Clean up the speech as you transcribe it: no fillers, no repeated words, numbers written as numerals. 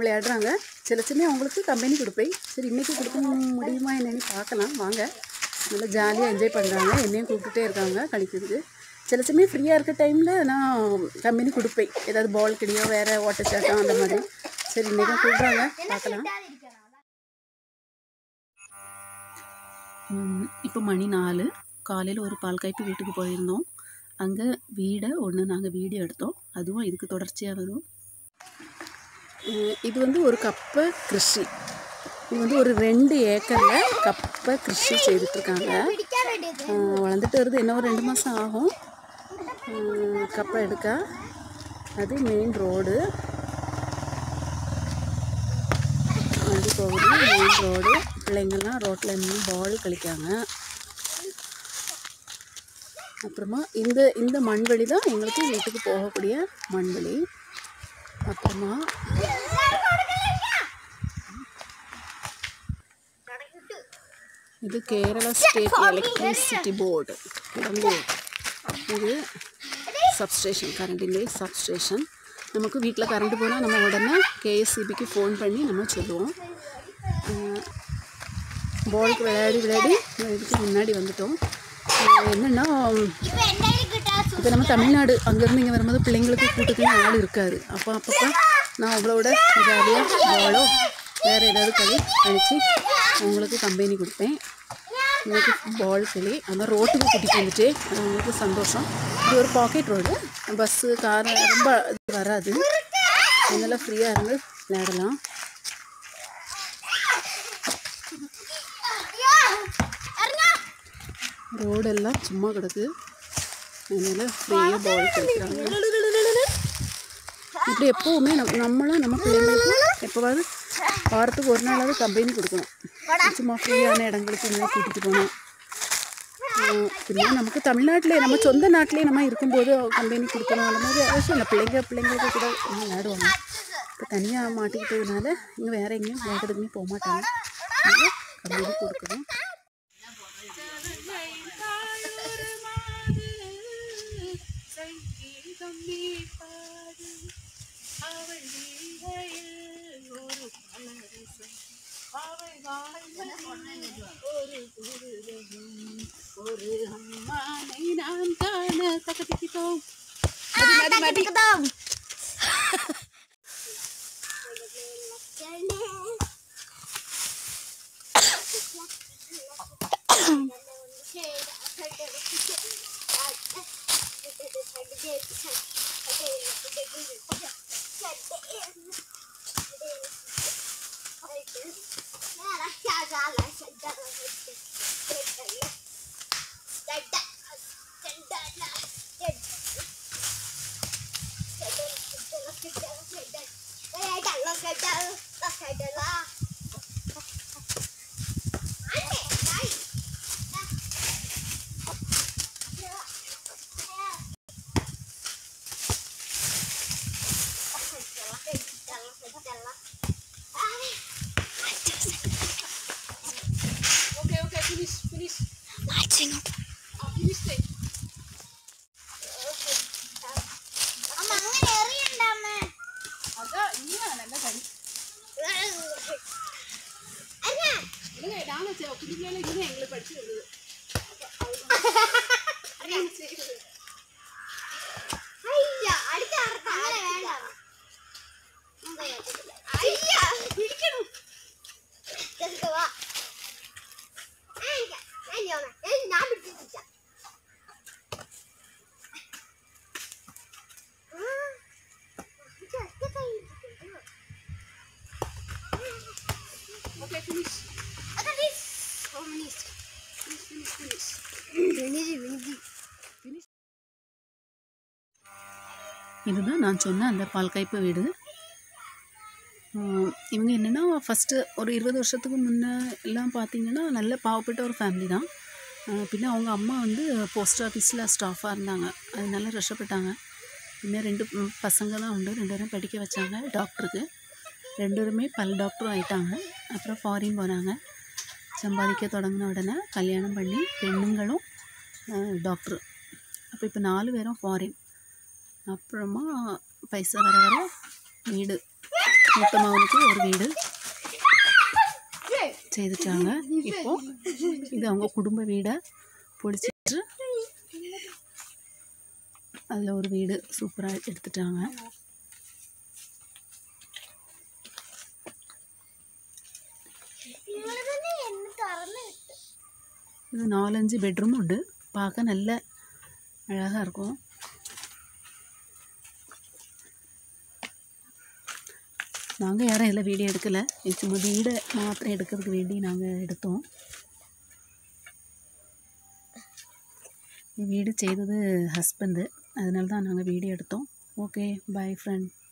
விளையாடுறாங்க. சில சமயம் அவங்களுக்கு கம்பெனி கொடுப்பேன். சரி இன்றைக்கி கொடுக்க முடியுமா என்னென்னு பார்க்கலாம் வாங்க. நல்லா ஜாலியாக என்ஜாய் பண்ணுறாங்க. என்னையும் கூப்பிட்டுட்டே இருக்காங்க கழிக்கிறதுக்கு. சில சமயம் ஃப்ரீயாக இருக்க டைமில் நான் கம்பெனி கொடுப்பேன். ஏதாவது பால் கிடையோ வேறு வாட்டர் சாட்டம் அந்த மாதிரி. சரி இன்றைக்கும் கூப்பிட்றாங்க பார்க்கலாம். இப்போ மணி 4. காலையில் ஒரு பால் காய்ப்பு வீட்டுக்கு போயிருந்தோம். அங்கே வீடை ஒன்று நாங்கள் வீடியோ எடுத்தோம். அதுவும் இதுக்கு தொடர்ச்சியாக வரும். இது வந்து ஒரு கப்பை கிருஷி. இது வந்து ஒரு 2 ஏக்கரில் கப்பை கிருஷி செய்துட்ருக்காங்க. வளர்ந்துட்டு வருது. இன்னும் ஒரு 2 மாதம் ஆகும் கப்பை எடுக்க. அது மெயின் ரோடு, வண்டி போகுது. Main road. பிள்ளைங்கள்லாம் ரோட்டில் நின்று பால் கழிக்காங்க. அப்புறமா இந்த மண்வெளி தான் எங்களுக்கு வீட்டுக்கு போகக்கூடிய மண்வெளி. அப்புறமா இது Kerala state electricity board Kidangoor. இது சப்ஸ்டேஷன், கரண்டிൻ്റെ சப்ஸ்டேஷன். நமக்கு வீட்டில் கரண்ட் போனால் நம்ம உடனே கேஎஸ்சிபிக்கு ஃபோன் பண்ணி நம்ம சொல்லுவோம். பாலுக்கு விளையாடி இதுக்கு முன்னாடி வந்துட்டோம். என்னென்னா இப்போ நம்ம தமிழ்நாடு அங்கேருந்து இங்கே வரும்போது பிள்ளைங்களுக்கு கூட்டத்துக்கு ஆள் இருக்காது. அப்பப்போ நான் அவங்களோட ஜாலியாக பாலோ வேறு ஏதாவது கழிச்சு அவங்களுக்கு கம்பெனி கொடுப்பேன். இன்றைக்கி பால் களி அந்த ரோட்டுக்கு கூட்டிகிட்டு வந்துட்டு அது அவங்களுக்கு சந்தோஷம். இது ஒரு பாக்கெட் ரோடு. பஸ்ஸு கார் ரொம்ப இது வராது. அதனால் ஃப்ரீயாக இருந்து விளையாடலாம். ரோடெல்லாம் சும்மா கிடக்கு. அதனால் ஃப்ரீயாக பால் களிக்கிறாங்க. இப்படி எப்போவுமே நம்ம பிள்ளைங்களுக்கு எப்போவாவது வாரத்துக்கு ஒரு நாளாவது கம்பெனி கொடுக்கணும். சும்மா ஃப்ரீயான இடங்களுக்கு எல்லாம் கூட்டிகிட்டு போகணும். பின்ன நமக்கு தமிழ்நாட்டிலே நம்ம சொந்த நாட்டிலே நம்ம இருக்கும்போது கம்பெனி கொடுக்கணும். அந்த மாதிரி அவசியம் இல்லை. பிள்ளைங்களுக்கு கூட விளையாடுவாங்க. இப்போ தனியாக மாட்டிக்கிட்டதுனால இங்கே வேறு எங்கேயும் விளையாடுறதுக்குமே போக மாட்டாங்க. அதனால் கம்பெனி கொடுக்கணும். ஒரு அம்மானை நான் காண தகதிக்கிட்டோம். Finish. Lighting up. Finish. Okay, finish. How many? Finish. இதுதான் நான் சொன்ன அந்த பால்காய்ப்பு வீடு. இவங்க என்னென்னா ஃபஸ்ட்டு ஒரு 20 வருஷத்துக்கு முன்னே எல்லாம் பார்த்திங்கன்னா நல்ல பாவப்பட்ட ஒரு ஃபேமிலி தான். பின்ன அவங்க அம்மா வந்து போஸ்ட் ஆஃபீஸில் ஸ்டாஃபாக இருந்தாங்க. அதனால ரஷ்டப்பட்டாங்க. பின்ன 2 பசங்க தான் உண்டு. 2 பேரும் படிக்க வச்சாங்க டாக்டருக்கு. 2 பேருமே பல் டாக்டரும் ஆகிட்டாங்க. அப்புறம் ஃபாரின் போனாங்க. சம்பாதிக்க தொடங்கின உடனே கல்யாணம் பண்ணி பெண்ணுங்களும் டாக்டரு. அப்போ இப்போ 4 பேரும் ஃபாரின். அப்புறமா பைசா வர வீடு மூத்த மகனுக்கு ஒரு வீடு செய்துட்டாங்க. இப்போ இது அவங்க குடும்ப வீடை பொடிச்சிட்டு அதில் ஒரு வீடு சூப்பராக எடுத்துட்டாங்க. இது 4-5 பெட்ரூம் உண்டு. பார்க்க நல்ல அழகாக இருக்கும். நாங்கள் யாரும் இதில் வீடியோ எடுக்கலை, சும்மா வீடை மாத்திரம் எடுக்கிறதுக்கு வேண்டி நாங்கள் எடுத்தோம். வீடு செய்தது ஹஸ்பண்டு, அதனால தான் நாங்கள் வீடியோ எடுத்தோம். Okay, bye friend.